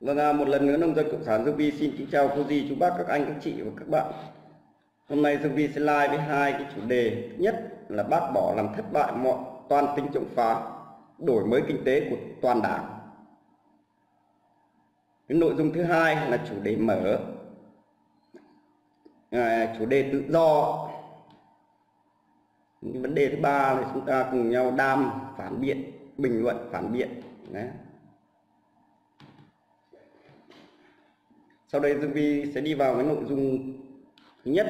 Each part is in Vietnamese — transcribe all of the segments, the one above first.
Vâng, một lần nữa nông dân cộng sản Dương Vi xin kính chào cô dì, chú bác, các anh, các chị và các bạn. Hôm nay Dương Vi sẽ live với hai cái chủ đề. Thứ nhất là bác bỏ làm thất bại mọi toan tính chống phá, đổi mới kinh tế của toàn đảng. Cái nội dung thứ hai là chủ đề mở, chủ đề tự do. Vấn đề thứ ba là chúng ta cùng nhau đam phản biện, bình luận phản biện. Đấy. Sau đây Dương Vi sẽ đi vào cái nội dung thứ nhất.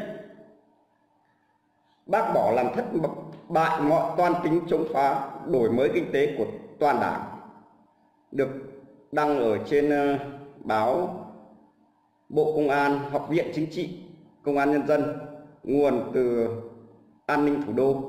Bác bỏ làm thất bại mọi toan tính chống phá, đổi mới kinh tế của toàn đảng. Được đăng ở trên báo Bộ Công an, Học viện Chính trị Công an Nhân dân, nguồn từ An ninh Thủ đô.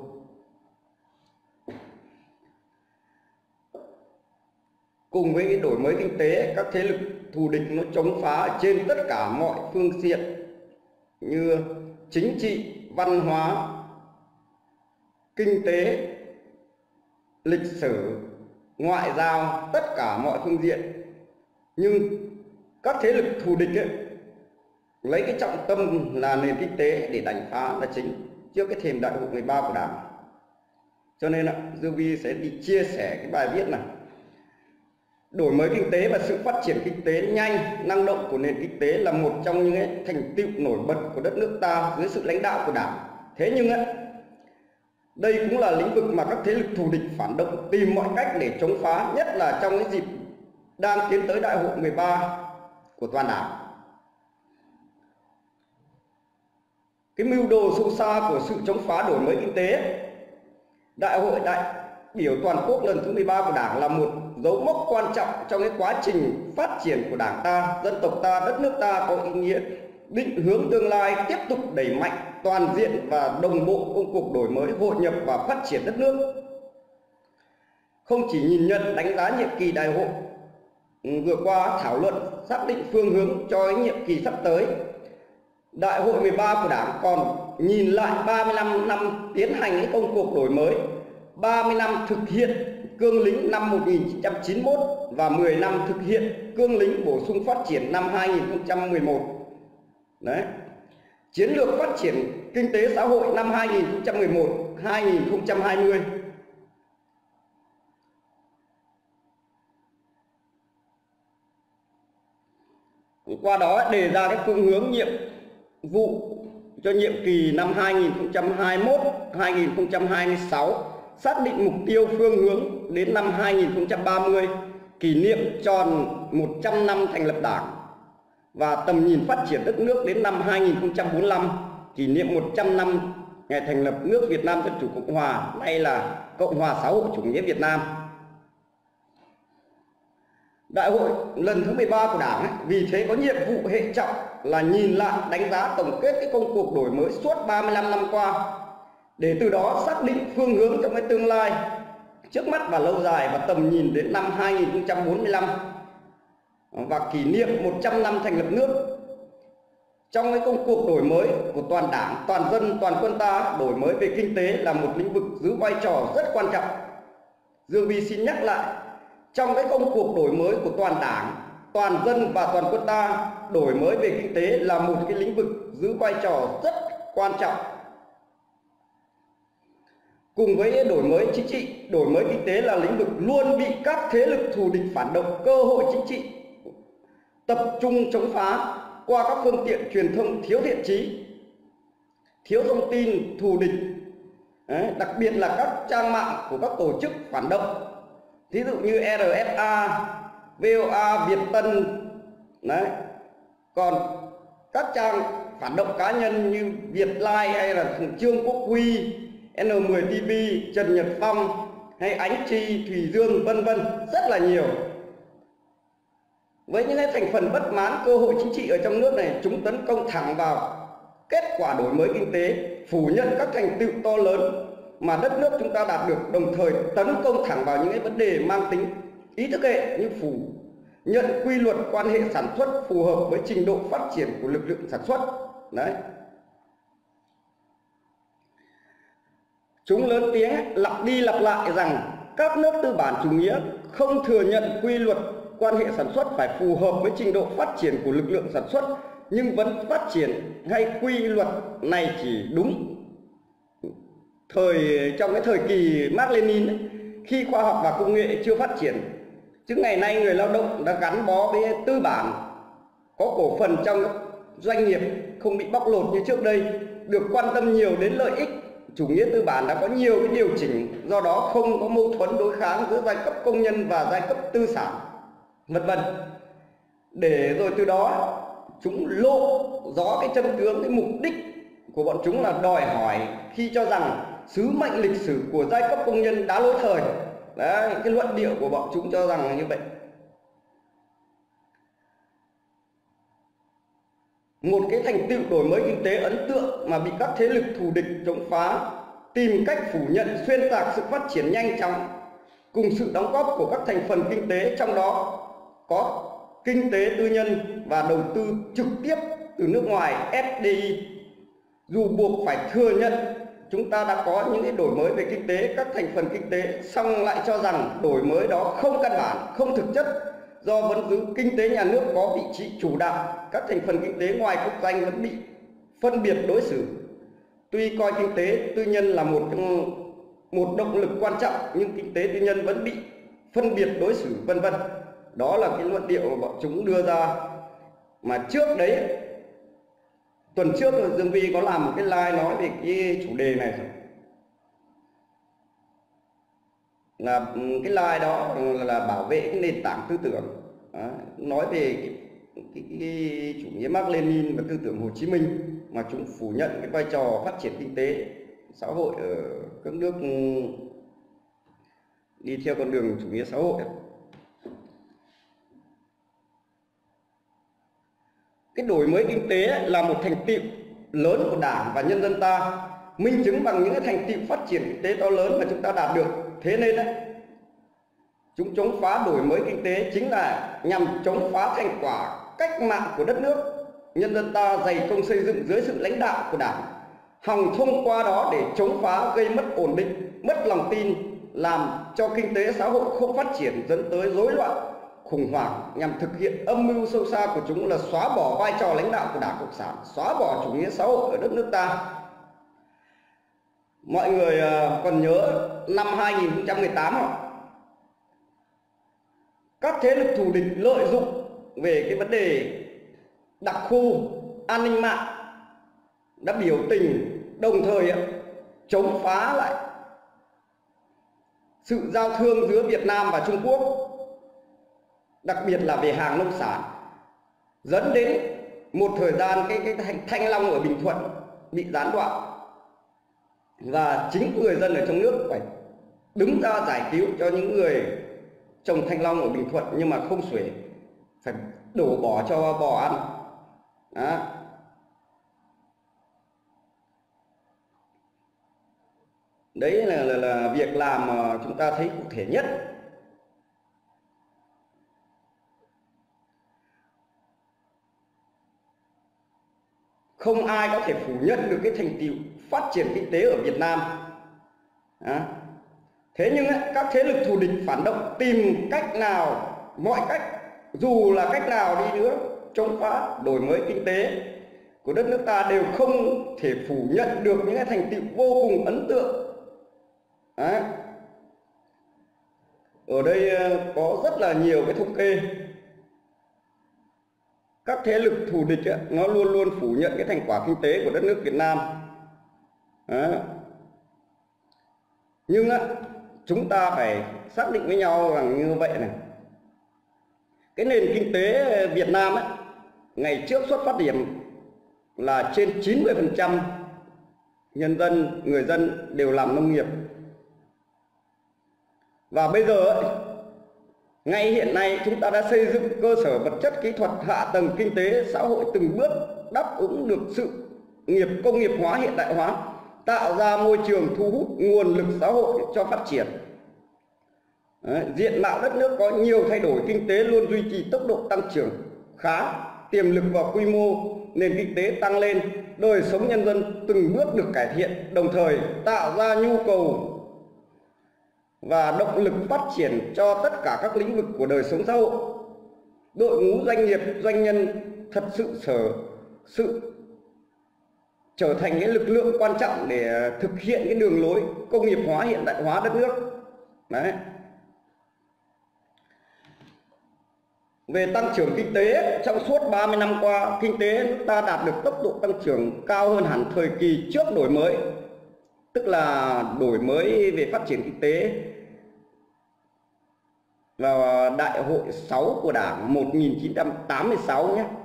Cùng với cái đổi mới kinh tế, các thế lực thù địch nó chống phá trên tất cả mọi phương diện như chính trị, văn hóa, kinh tế, lịch sử, ngoại giao, tất cả mọi phương diện. Nhưng các thế lực thù địch ấy, lấy cái trọng tâm là nền kinh tế để đánh phá là chính trước cái thềm đại hội 13 của Đảng. Cho nên Dương Vi sẽ đi chia sẻ cái bài viết này. Đổi mới kinh tế và sự phát triển kinh tế nhanh, năng động của nền kinh tế là một trong những cái thành tựu nổi bật của đất nước ta dưới sự lãnh đạo của Đảng. Thế nhưng đây cũng là lĩnh vực mà các thế lực thù địch phản động tìm mọi cách để chống phá, nhất là trong cái dịp đang tiến tới đại hội 13 của toàn Đảng. Cái mưu đồ sâu xa của sự chống phá đổi mới kinh tế, đại hội đại biểu toàn quốc lần thứ 13 của Đảng là một dấu mốc quan trọng trong cái quá trình phát triển của Đảng ta, dân tộc ta, đất nước ta, có ý nghĩa định hướng tương lai, tiếp tục đẩy mạnh toàn diện và đồng bộ công cuộc đổi mới, hội nhập và phát triển đất nước. Không chỉ nhìn nhận đánh giá nhiệm kỳ đại hội vừa qua, thảo luận xác định phương hướng cho nhiệm kỳ sắp tới, đại hội 13 của Đảng còn nhìn lại 35 năm tiến hành cái công cuộc đổi mới, 30 năm thực hiện cương lĩnh năm 1991 và 10 năm thực hiện cương lĩnh bổ sung phát triển năm 2011. Đấy. Chiến lược phát triển kinh tế xã hội năm 2011-2020. Qua đó đề ra cái phương hướng nhiệm vụ cho nhiệm kỳ năm 2021-2026, xác định mục tiêu phương hướng đến năm 2030, kỷ niệm tròn 100 năm thành lập Đảng và tầm nhìn phát triển đất nước đến năm 2045, kỷ niệm 100 năm ngày thành lập nước Việt Nam Dân chủ Cộng hòa, nay là Cộng hòa xã hội chủ nghĩa Việt Nam. Đại hội lần thứ 13 của Đảng vì thế có nhiệm vụ hệ trọng là nhìn lại, đánh giá, tổng kết cái công cuộc đổi mới suốt 35 năm qua, để từ đó xác định phương hướng trong cái tương lai trước mắt và lâu dài và tầm nhìn đến năm 2045 và kỷ niệm 100 năm thành lập nước. Trong cái công cuộc đổi mới của toàn Đảng, toàn dân, toàn quân ta, đổi mới về kinh tế là một lĩnh vực giữ vai trò rất quan trọng. Dương Vi xin nhắc lại, trong cái công cuộc đổi mới của toàn Đảng, toàn dân và toàn quân ta, đổi mới về kinh tế là một cái lĩnh vực giữ vai trò rất quan trọng. Cùng với đổi mới chính trị, đổi mới kinh tế là lĩnh vực luôn bị các thế lực thù địch phản động, cơ hội chính trị tập trung chống phá qua các phương tiện truyền thông thiếu thiện chí, thiếu thông tin thù địch. Đấy, đặc biệt là các trang mạng của các tổ chức phản động, ví dụ như RFA, VOA, Việt Tân. Đấy. Còn các trang phản động cá nhân như Việt Lai hay là Trương Quốc Huy, N10 TV, Trần Nhật Phong hay Ánh Chi, Thùy Dương, vân vân, rất là nhiều. Với những cái thành phần bất mãn cơ hội chính trị ở trong nước này, chúng tấn công thẳng vào kết quả đổi mới kinh tế, phủ nhận các thành tựu to lớn mà đất nước chúng ta đạt được, đồng thời tấn công thẳng vào những cái vấn đề mang tính ý thức hệ như phủ nhận quy luật quan hệ sản xuất phù hợp với trình độ phát triển của lực lượng sản xuất. Đấy. Chúng lớn tiếng lặp đi lặp lại rằng các nước tư bản chủ nghĩa không thừa nhận quy luật quan hệ sản xuất phải phù hợp với trình độ phát triển của lực lượng sản xuất, nhưng vẫn phát triển hay quy luật này chỉ đúng trong cái thời kỳ Mác Lênin ấy, khi khoa học và công nghệ chưa phát triển. Chứ ngày nay người lao động đã gắn bó với tư bản, có cổ phần trong doanh nghiệp, không bị bóc lột như trước đây, được quan tâm nhiều đến lợi ích. Chủ nghĩa tư bản đã có nhiều cái điều chỉnh, do đó không có mâu thuẫn đối kháng giữa giai cấp công nhân và giai cấp tư sản, vân vân. Để rồi từ đó chúng lộ rõ cái chân tướng, cái mục đích của bọn chúng là đòi hỏi khi cho rằng sứ mệnh lịch sử của giai cấp công nhân đã lỗi thời. Đấy, cái luận điệu của bọn chúng cho rằng là như vậy. Một cái thành tựu đổi mới kinh tế ấn tượng mà bị các thế lực thù địch chống phá tìm cách phủ nhận, xuyên tạc sự phát triển nhanh chóng cùng sự đóng góp của các thành phần kinh tế, trong đó có kinh tế tư nhân và đầu tư trực tiếp từ nước ngoài FDI. Dù buộc phải thừa nhận chúng ta đã có những cái đổi mới về kinh tế, các thành phần kinh tế, song lại cho rằng đổi mới đó không căn bản, không thực chất, do vẫn giữ kinh tế nhà nước có vị trí chủ đạo. Các thành phần kinh tế ngoài quốc doanh vẫn bị phân biệt đối xử. Tuy coi kinh tế tư nhân là một động lực quan trọng, nhưng kinh tế tư nhân vẫn bị phân biệt đối xử, vân vân. Đó là cái luận điệu mà bọn chúng đưa ra. Mà trước đấy, tuần trước Dương Vi có làm một cái live nói về cái chủ đề này. Là cái live đó là bảo vệ cái nền tảng tư tưởng. Đó, nói về cái chủ nghĩa Mác Lênin và tư tưởng Hồ Chí Minh, mà chúng phủ nhận cái vai trò phát triển kinh tế xã hội ở các nước đi theo con đường chủ nghĩa xã hội. Cái đổi mới kinh tế là một thành tựu lớn của Đảng và nhân dân ta, minh chứng bằng những cái thành tựu phát triển kinh tế to lớn mà chúng ta đạt được. Thế nên đấy, chúng chống phá đổi mới kinh tế chính là nhằm chống phá thành quả cách mạng của đất nước. Nhân dân ta dày công xây dựng dưới sự lãnh đạo của Đảng, hòng thông qua đó để chống phá, gây mất ổn định, mất lòng tin, làm cho kinh tế xã hội không phát triển, dẫn tới rối loạn, khủng hoảng, nhằm thực hiện âm mưu sâu xa của chúng là xóa bỏ vai trò lãnh đạo của Đảng Cộng sản, xóa bỏ chủ nghĩa xã hội ở đất nước ta. Mọi người còn nhớ năm 2018 không? Các thế lực thù địch lợi dụng về cái vấn đề đặc khu an ninh mạng đã biểu tình, đồng thời chống phá lại sự giao thương giữa Việt Nam và Trung Quốc, đặc biệt là về hàng nông sản, dẫn đến một thời gian cái thanh long ở Bình Thuận bị gián đoạn, và chính người dân ở trong nước phải đứng ra giải cứu cho những người trồng thanh long ở Bình Thuận nhưng mà không xuể, phải đổ bỏ cho bò ăn. Đó. Đấy là việc làm mà chúng ta thấy cụ thể nhất. Không ai có thể phủ nhận được cái thành tựu phát triển kinh tế ở Việt Nam. Đó. Thế nhưng các thế lực thù địch phản động tìm cách nào, mọi cách, dù là cách nào đi nữa, chống phá đổi mới kinh tế của đất nước ta đều không thể phủ nhận được những cái thành tựu vô cùng ấn tượng. Đấy. Ở đây có rất là nhiều cái thống kê. Các thế lực thù địch nó luôn luôn phủ nhận cái thành quả kinh tế của đất nước Việt Nam. Đấy. Nhưng chúng ta phải xác định với nhau rằng như vậy này, cái nền kinh tế Việt Nam ngày trước xuất phát điểm là trên 90% nhân dân, người dân đều làm nông nghiệp. Và bây giờ ngay hiện nay chúng ta đã xây dựng cơ sở vật chất, kỹ thuật, hạ tầng kinh tế xã hội từng bước đáp ứng được sự công nghiệp hóa, hiện đại hóa, tạo ra môi trường thu hút nguồn lực xã hội cho phát triển. Đấy, diện mạo đất nước có nhiều thay đổi, kinh tế luôn duy trì tốc độ tăng trưởng khá, tiềm lực và quy mô nền kinh tế tăng lên, đời sống nhân dân từng bước được cải thiện, đồng thời tạo ra nhu cầu và động lực phát triển cho tất cả các lĩnh vực của đời sống xã hội. đội ngũ doanh nghiệp, doanh nhân thật sự trở thành cái lực lượng quan trọng để thực hiện cái đường lối công nghiệp hóa, hiện đại hóa đất nước. Đấy. Về tăng trưởng kinh tế, trong suốt 30 năm qua, kinh tế nước ta đạt được tốc độ tăng trưởng cao hơn hẳn thời kỳ trước đổi mới, tức là đổi mới về phát triển kinh tế vào Đại hội 6 của Đảng 1986 nhé.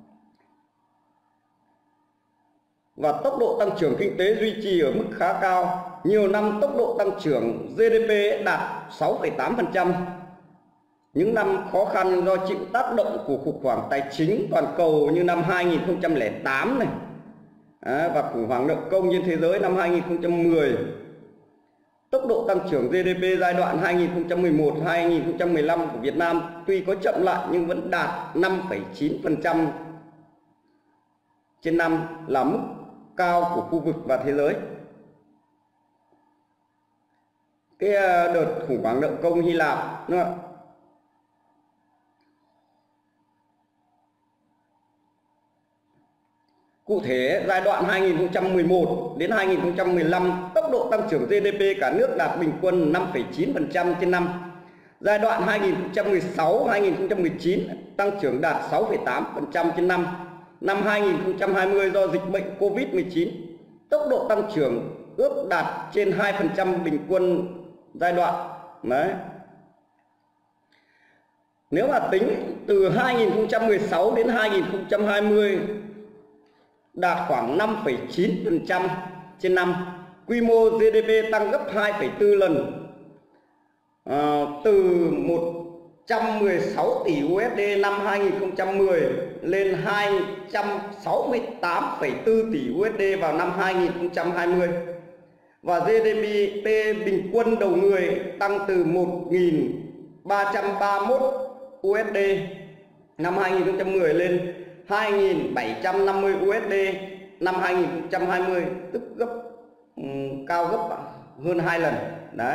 Và tốc độ tăng trưởng kinh tế duy trì ở mức khá cao. Nhiều năm tốc độ tăng trưởng GDP đạt 6,8%. Những năm khó khăn do chịu tác động của khủng hoảng tài chính toàn cầu như năm 2008 này, và khủng hoảng nợ công trên thế giới năm 2010, tốc độ tăng trưởng GDP giai đoạn 2011-2015 của Việt Nam tuy có chậm lại nhưng vẫn đạt 5,9% trên năm, là mức cao của khu vực và thế giới. Cái đợt khủng hoảng nợ công Hy Lạp nữa. Cụ thể, giai đoạn 2011 đến 2015, tốc độ tăng trưởng GDP cả nước đạt bình quân 5,9% trên năm. Giai đoạn 2016-2019, tăng trưởng đạt 6,8% trên năm. Năm 2020 do dịch bệnh Covid-19, tốc độ tăng trưởng ước đạt trên 2% bình quân giai đoạn. Đấy. Nếu mà tính từ 2016 đến 2020 đạt khoảng 5,9% trên năm, quy mô GDP tăng gấp 2,4 lần, từ 116 tỷ USD năm 2010 lên 268,4 tỷ USD vào năm 2020. Và GDP bình quân đầu người tăng từ 1.331 USD năm 2010 lên 2.750 USD năm 2020, tức cao gấp hơn 2 lần. Đấy.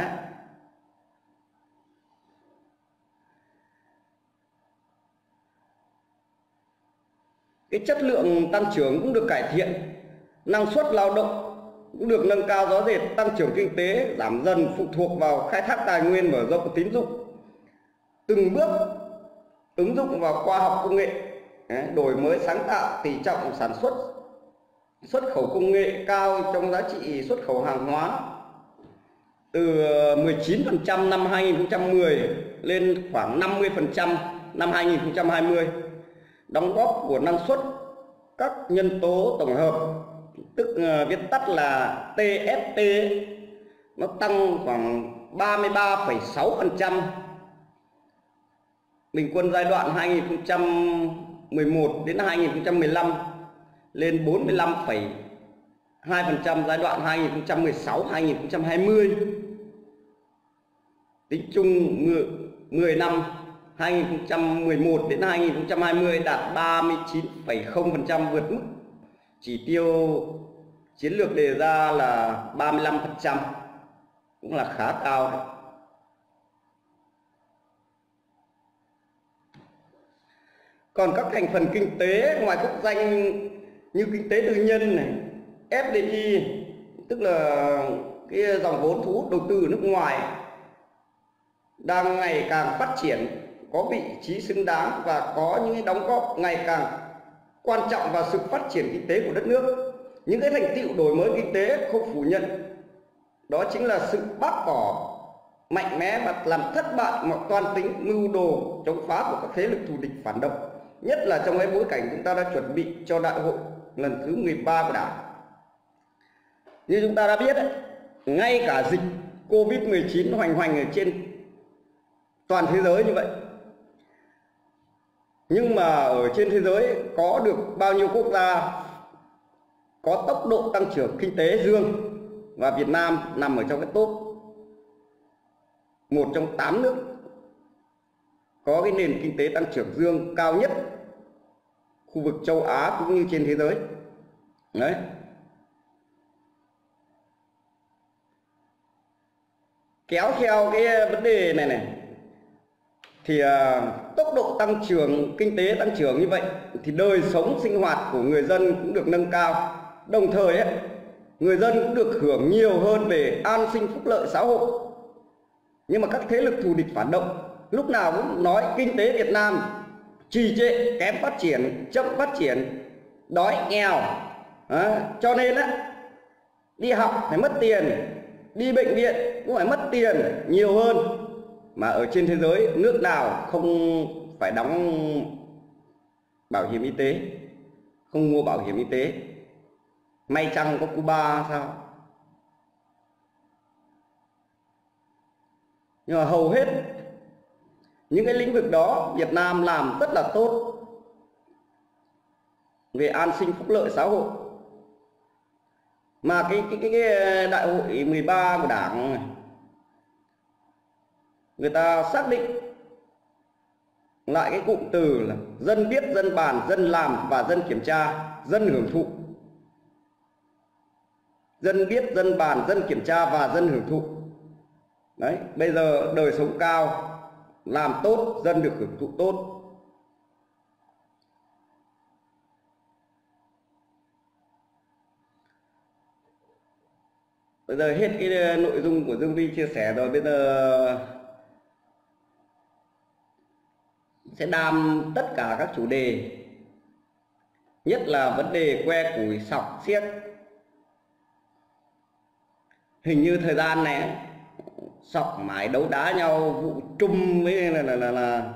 Cái chất lượng tăng trưởng cũng được cải thiện, năng suất lao động cũng được nâng cao rõ rệt, tăng trưởng kinh tế giảm dần phụ thuộc vào khai thác tài nguyên, mở rộng tín dụng, từng bước ứng dụng vào khoa học công nghệ, đổi mới sáng tạo, tỷ trọng sản xuất, xuất khẩu công nghệ cao trong giá trị xuất khẩu hàng hóa từ 19% năm 2010 lên khoảng 50% năm 2020. Đóng góp của năng suất các nhân tố tổng hợp, tức viết tắt là TFT, nó tăng khoảng 33,6% bình quân giai đoạn 2011 đến 2015 lên 45,2% giai đoạn 2016-2020. Tính chung 10 năm 2011 đến 2020 đạt 39,0%, vượt mức chỉ tiêu chiến lược đề ra là 35%, cũng là khá cao đấy. Còn các thành phần kinh tế ngoài quốc doanh như kinh tế tư nhân này, FDI, tức là cái dòng vốn thu hút đầu tư ở nước ngoài, đang ngày càng phát triển, có vị trí xứng đáng và có những đóng góp ngày càng quan trọng vào sự phát triển kinh tế của đất nước. Những cái thành tựu đổi mới kinh tế không phủ nhận, đó chính là sự bác bỏ mạnh mẽ và làm thất bại mọi toan tính mưu đồ chống phá của các thế lực thù địch phản động, nhất là trong cái bối cảnh chúng ta đã chuẩn bị cho đại hội lần thứ 13 của Đảng. Như chúng ta đã biết đấy, ngay cả dịch Covid-19 hoành hành ở trên toàn thế giới như vậy, nhưng mà ở trên thế giới có được bao nhiêu quốc gia có tốc độ tăng trưởng kinh tế dương, và Việt Nam nằm ở trong cái top 1 trong 8 nước có cái nền kinh tế tăng trưởng dương cao nhất khu vực châu Á cũng như trên thế giới. Đấy. Kéo theo cái vấn đề này thì tốc độ tăng trưởng kinh tế tăng trưởng như vậy thì đời sống sinh hoạt của người dân cũng được nâng cao, đồng thời ấy, người dân cũng được hưởng nhiều hơn về an sinh phúc lợi xã hội. Nhưng mà các thế lực thù địch phản động lúc nào cũng nói kinh tế Việt Nam trì trệ, kém phát triển, chậm phát triển, đói nghèo. Cho nên á, đi học phải mất tiền, đi bệnh viện cũng phải mất tiền nhiều hơn. Mà ở trên thế giới nước nào không phải đóng bảo hiểm y tế, không mua bảo hiểm y tế? May chăng có Cuba sao? Nhưng mà hầu hết những cái lĩnh vực đó Việt Nam làm rất là tốt về an sinh phúc lợi xã hội. Mà cái đại hội 13 của Đảng này, người ta xác định lại cái cụm từ là dân biết, dân bàn, dân làm và dân kiểm tra, dân hưởng thụ. Dân biết, dân bàn, dân kiểm tra và dân hưởng thụ. Đấy, bây giờ đời sống cao, làm tốt, dân được hưởng thụ tốt. Bây giờ hết cái nội dung của Dương Vi chia sẻ rồi, bây giờ sẽ đàm tất cả các chủ đề, nhất là vấn đề que củi sọc xiếc. Hình như thời gian này sọc mãi đấu đá nhau, vụ Trump với là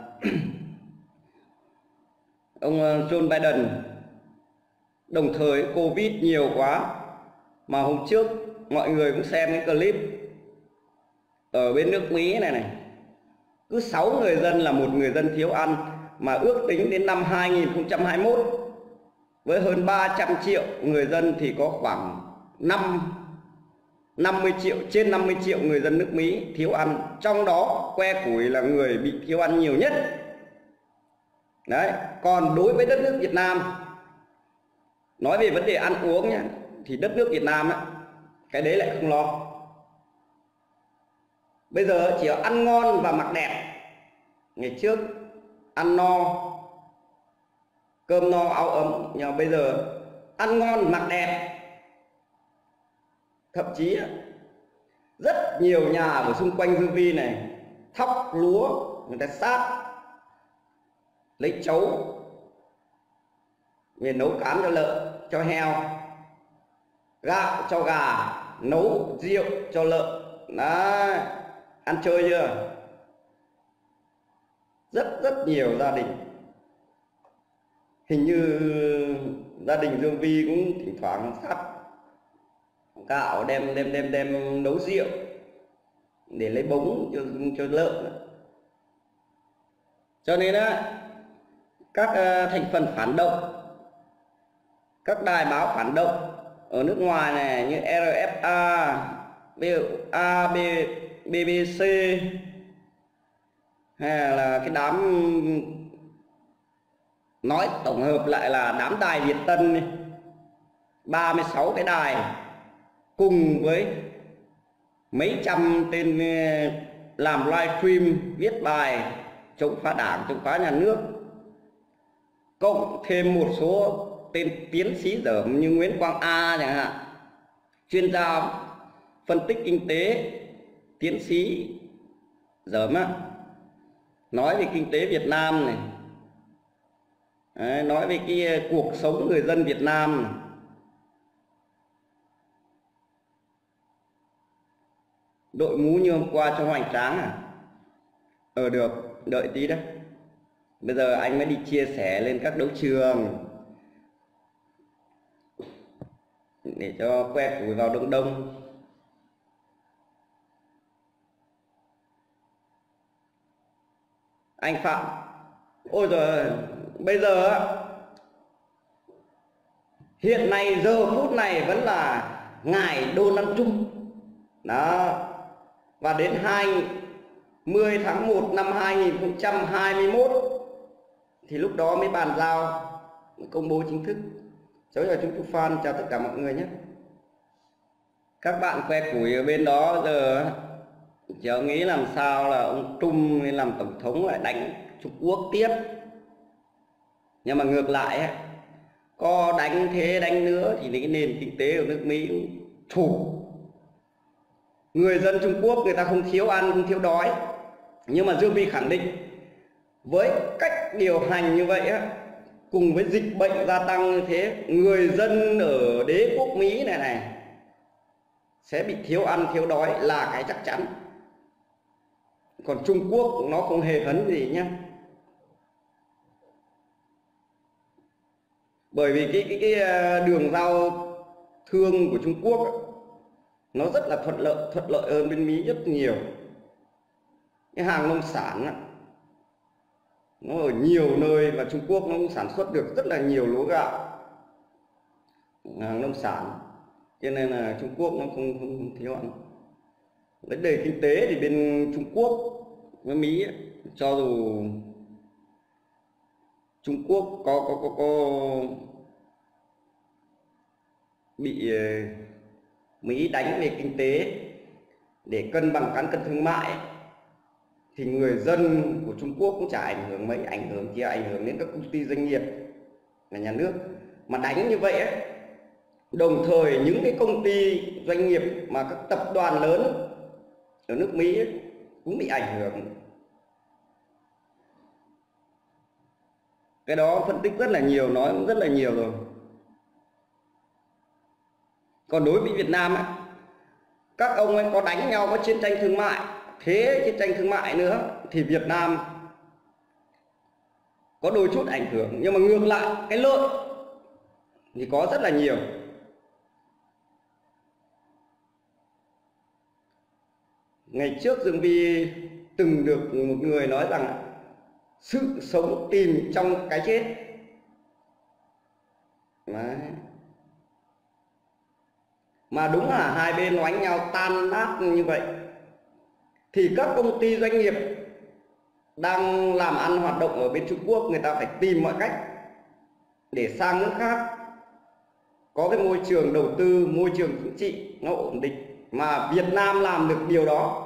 ông Joe Biden. Đồng thời Covid nhiều quá, mà hôm trước mọi người cũng xem cái clip ở bên nước Mỹ này, cứ 6 người dân là một người dân thiếu ăn. Mà ước tính đến năm 2021 với hơn 300 triệu người dân thì có khoảng 50 triệu, trên 50 triệu người dân nước Mỹ thiếu ăn. Trong đó que củi là người bị thiếu ăn nhiều nhất. Đấy, còn đối với đất nước Việt Nam, nói về vấn đề ăn uống nhé, thì đất nước Việt Nam ấy, cái đấy lại không lo. Bây giờ chỉ ăn ngon và mặc đẹp. Ngày trước ăn no, cơm no áo ấm, nhưng mà bây giờ ăn ngon mặc đẹp. Thậm chí rất nhiều nhà ở xung quanh Dương Vi này thóc lúa người ta sát, lấy chấu về nấu cám cho lợn, cho heo, gạo cho gà, nấu rượu cho lợn. Đó, ăn chơi chưa? Rất nhiều gia đình. Hình như gia đình Dương Vi cũng thỉnh thoảng sát gạo đem nấu rượu để lấy bống cho lợn. Cho nên á, các thành phần phản động, các đài báo phản động ở nước ngoài này như RFA, BBC hay là cái đám, nói tổng hợp lại là đám đài Việt Tân này, 36 cái đài cùng với mấy trăm tên làm livestream viết bài chống phá Đảng, chống phá nhà nước, cộng thêm một số tên tiến sĩ dởm như Nguyễn Quang A chẳng hạn, chuyên gia phân tích kinh tế, tiến sĩ dởm á, nói về kinh tế Việt Nam này. Đấy, nói về cái cuộc sống người dân Việt Nam này. Đội mũ như hôm qua cho hoành tráng à? Được, đợi tí đấy. Bây giờ anh mới đi chia sẻ lên các đấu trường để cho que củi vào đông đông. Anh Phạm, ôi rồi, bây giờ hiện nay giờ phút này vẫn là ngài Donald Trump đó, và đến 20 tháng 1 năm 2021 thì lúc đó mới bàn giao, công bố chính thức. Cháu chào chú Phan, chào tất cả mọi người nhé. Các bạn que củi ở bên đó giờ Chứ ông nghĩ làm sao là ông Trung lên làm tổng thống lại đánh Trung Quốc tiếp. Nhưng mà ngược lại ấy, có đánh thế đánh nữa thì cái nền kinh tế của nước Mỹ cũng thụt. Người dân Trung Quốc người ta không thiếu ăn, không thiếu đói. Nhưng mà Dương Phi khẳng định với cách điều hành như vậy á, cùng với dịch bệnh gia tăng như thế, người dân ở đế quốc Mỹ này sẽ bị thiếu ăn thiếu đói là cái chắc chắn. Còn Trung Quốc nó không hề hấn gì nhé. Bởi vì cái đường giao thương của Trung Quốc nó rất là thuận lợi hơn bên Mỹ rất nhiều. Cái hàng nông sản nó ở nhiều nơi và Trung Quốc nó cũng sản xuất được rất là nhiều lúa gạo, hàng nông sản, cho nên là Trung Quốc nó không thiếu ăn. Vấn đề kinh tế thì bên Trung Quốc với Mỹ ấy, cho dù Trung Quốc có bị Mỹ đánh về kinh tế để cân bằng cán cân thương mại ấy, thì người dân của Trung Quốc cũng chả ảnh hưởng mấy, chỉ ảnh hưởng đến các công ty doanh nghiệp và nhà nước. Mà đánh như vậy ấy, đồng thời những cái công ty doanh nghiệp mà các tập đoàn lớn ở nước Mỹ ấy, cũng bị ảnh hưởng. Cái đó phân tích rất là nhiều, nói cũng rất là nhiều rồi. Còn đối với Việt Nam ấy, các ông ấy có đánh nhau, có chiến tranh thương mại, thế chiến tranh thương mại nữa thì Việt Nam có đôi chút ảnh hưởng, nhưng mà ngược lại cái lợi thì có rất là nhiều. Ngày trước Dương Phi từng được một người nói rằng sự sống tìm trong cái chết. Đấy. Mà đúng là hai bên nó đánh nhau tan nát như vậy thì các công ty doanh nghiệp đang làm ăn hoạt động ở bên Trung Quốc người ta phải tìm mọi cách để sang nước khác có cái môi trường đầu tư, môi trường chính trị nó ổn định. Mà Việt Nam làm được điều đó.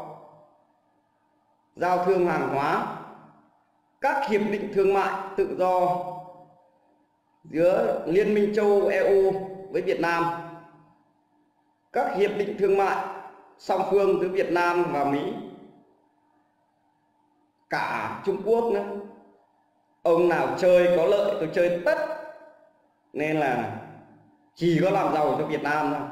Giao thương hàng hóa, các hiệp định thương mại tự do giữa Liên minh châu Âu EU với Việt Nam, các hiệp định thương mại song phương giữa Việt Nam và Mỹ, cả Trung Quốc nữa. Ông nào chơi có lợi tôi chơi tất, nên là chỉ có làm giàu cho Việt Nam thôi.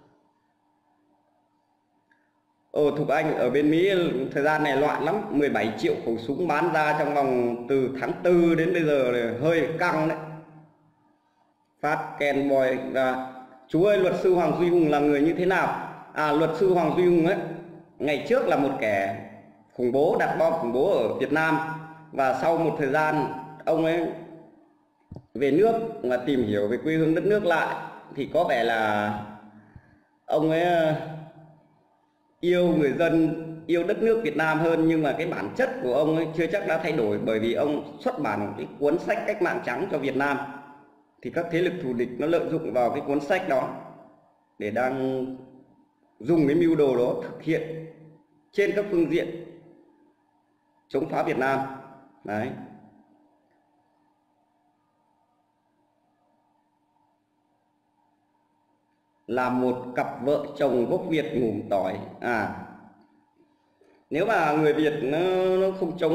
Thục Anh ở bên Mỹ thời gian này loạn lắm, 17 triệu khẩu súng bán ra trong vòng từ tháng 4 đến bây giờ là hơi căng đấy. Phát Ken Boy. Và chú ơi, luật sư Hoàng Duy Hùng là người như thế nào? Luật sư Hoàng Duy Hùng ấy, ngày trước là một kẻ khủng bố, đặt bom khủng bố ở Việt Nam. Và sau một thời gian ông ấy về nước và tìm hiểu về quê hương đất nước lại thì có vẻ là ông ấy yêu người dân, yêu đất nước Việt Nam hơn, nhưng mà cái bản chất của ông ấy chưa chắc đã thay đổi, bởi vì ông xuất bản cái cuốn sách Cách mạng trắng cho Việt Nam thì các thế lực thù địch nó lợi dụng vào cái cuốn sách đó để đang dùng cái mưu đồ đó thực hiện trên các phương diện chống phá Việt Nam. Đấy. Là một cặp vợ chồng gốc Việt ngủm tỏi. Nếu mà người Việt nó không chống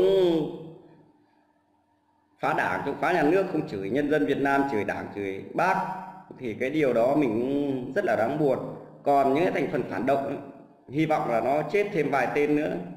phá đảng, chống phá nhà nước, không chửi nhân dân Việt Nam, chửi đảng, chửi bác, thì cái điều đó mình rất là đáng buồn. Còn những cái thành phần phản động ấy, hy vọng là nó chết thêm vài tên nữa